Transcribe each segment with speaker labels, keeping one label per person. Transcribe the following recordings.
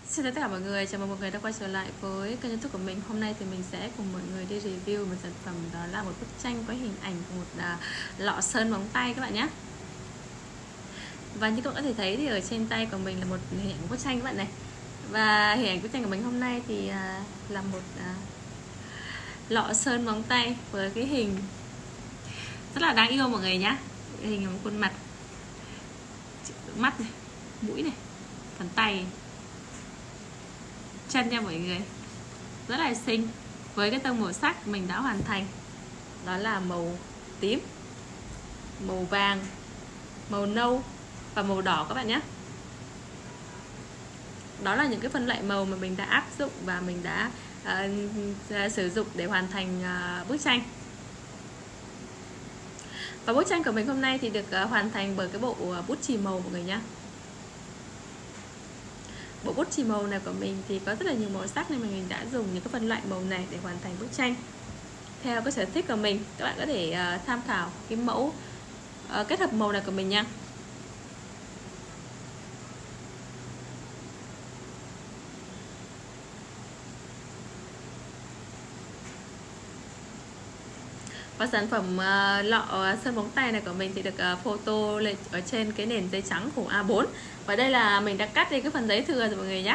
Speaker 1: Xin chào tất cả mọi người, chào mừng mọi người đã quay trở lại với kênh YouTube của mình. Hôm nay thì mình sẽ cùng mọi người đi review một sản phẩm, đó là một bức tranh có hình ảnh của một lọ sơn móng tay các bạn nhé. Và như các bạn có thể thấy thì ở trên tay của mình là một hình ảnh của bức tranh các bạn này. Và hình ảnh bức tranh của mình hôm nay thì là một lọ sơn móng tay với cái hình rất là đáng yêu mọi người nhé. Hình một khuôn mặt, mắt này, mũi này, phần tay, chân nha mọi người, rất là xinh. Với cái tông màu sắc mình đã hoàn thành đó là màu tím, màu vàng, màu nâu và màu đỏ các bạn nhé. Đó là những cái phân loại màu mà mình đã áp dụng và mình đã sử dụng để hoàn thành bức tranh. Và bức tranh của mình hôm nay thì được hoàn thành bởi cái bộ bút chì màu mọi người nhé. Bộ bút chì màu này của mình thì có rất là nhiều màu sắc nên mình đã dùng những cái phân loại màu này để hoàn thành bức tranh theo cái sở thích của mình. Các bạn có thể tham khảo cái mẫu kết hợp màu này của mình nha. Và sản phẩm lọ sơn móng tay này của mình thì được photo lên ở trên cái nền giấy trắng khổ A4. Và đây là mình đã cắt đi cái phần giấy thừa rồi mọi người nhé.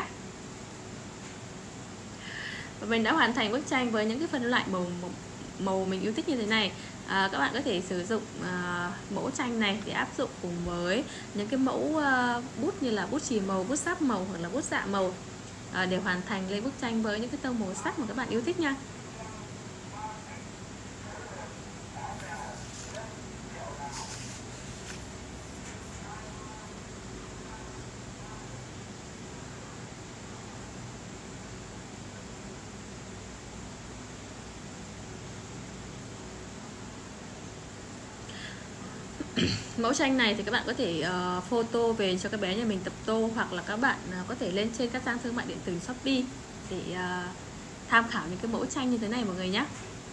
Speaker 1: Và mình đã hoàn thành bức tranh với những cái phân loại màu mình yêu thích như thế này. Các bạn có thể sử dụng mẫu tranh này để áp dụng cùng với những cái mẫu bút như là bút chì màu, bút sáp màu hoặc là bút dạ màu để hoàn thành lên bức tranh với những cái tông màu sắc mà các bạn yêu thích nha. Mẫu tranh này thì các bạn có thể photo về cho các bé nhà mình tập tô, hoặc là các bạn có thể lên trên các trang thương mại điện tử Shopee để tham khảo những cái mẫu tranh như thế này mọi người nhé.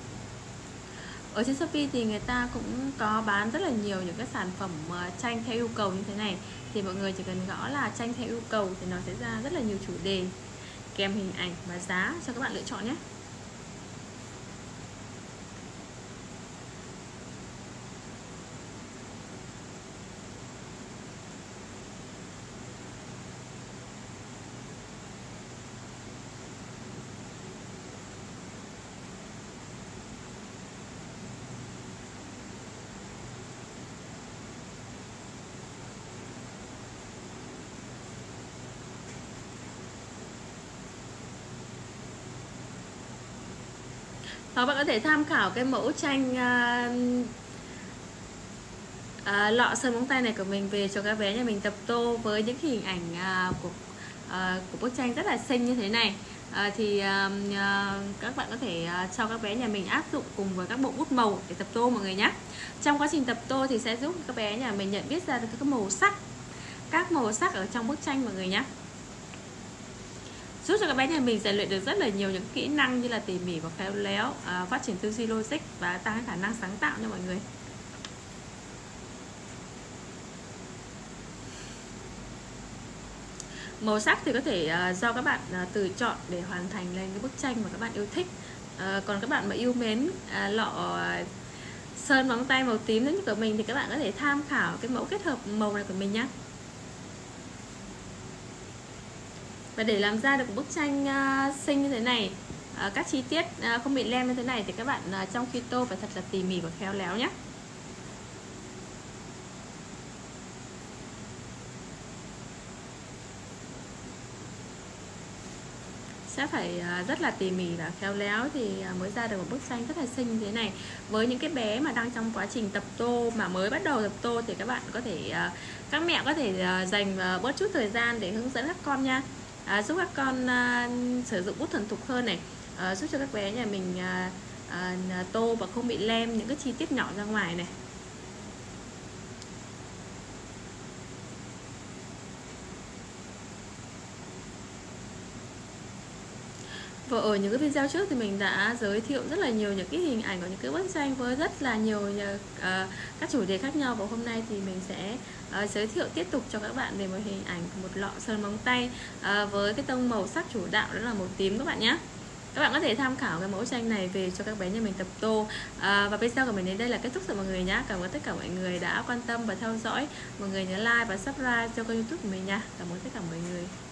Speaker 1: Ở trên Shopee thì người ta cũng có bán rất là nhiều những cái sản phẩm tranh theo yêu cầu như thế này. Thì mọi người chỉ cần gõ là tranh theo yêu cầu thì nó sẽ ra rất là nhiều chủ đề kèm hình ảnh và giá cho các bạn lựa chọn nhé. Hoặc bạn có thể tham khảo cái mẫu tranh lọ sơn móng tay này của mình về cho các bé nhà mình tập tô với những hình ảnh của bức tranh rất là xinh như thế này. Các bạn có thể cho các bé nhà mình áp dụng cùng với các bộ bút màu để tập tô mọi người nhé. Trong quá trình tập tô thì sẽ giúp các bé nhà mình nhận biết ra được các màu sắc ở trong bức tranh mọi người nhé. Giúp cho các bé nhà mình rèn luyện được rất là nhiều những kỹ năng như là tỉ mỉ và khéo léo, phát triển tư duy logic và tăng khả năng sáng tạo nha mọi người. Màu sắc thì có thể do các bạn tự chọn để hoàn thành lên cái bức tranh mà các bạn yêu thích. Còn các bạn mà yêu mến lọ sơn móng tay màu tím giống như của mình thì các bạn có thể tham khảo cái mẫu kết hợp màu này của mình nhé. Và để làm ra được một bức tranh xinh như thế này, các chi tiết không bị lem như thế này thì các bạn trong khi tô phải thật là tỉ mỉ và khéo léo nhé. Sẽ phải rất là tỉ mỉ và khéo léo thì mới ra được một bức tranh rất là xinh như thế này. Với những cái bé mà đang trong quá trình tập tô, mà mới bắt đầu tập tô thì các bạn có thể, các mẹ có thể dành bớt chút thời gian để hướng dẫn các con nha. Giúp các con sử dụng bút thuần thục hơn này, giúp cho các bé nhà mình tô và không bị lem những cái chi tiết nhỏ ra ngoài này. Và ở những cái video trước thì mình đã giới thiệu rất là nhiều những cái hình ảnh của những cái bức tranh với rất là nhiều các chủ đề khác nhau. Và hôm nay thì mình sẽ giới thiệu tiếp tục cho các bạn về một hình ảnh của một lọ sơn móng tay với cái tông màu sắc chủ đạo đó là màu tím các bạn nhé. Các bạn có thể tham khảo cái mẫu tranh này về cho các bé nhà mình tập tô. Và video của mình đến đây là kết thúc rồi mọi người nhé. Cảm ơn tất cả mọi người đã quan tâm và theo dõi. Mọi người nhớ like và subscribe cho kênh YouTube của mình nha. Cảm ơn tất cả mọi người.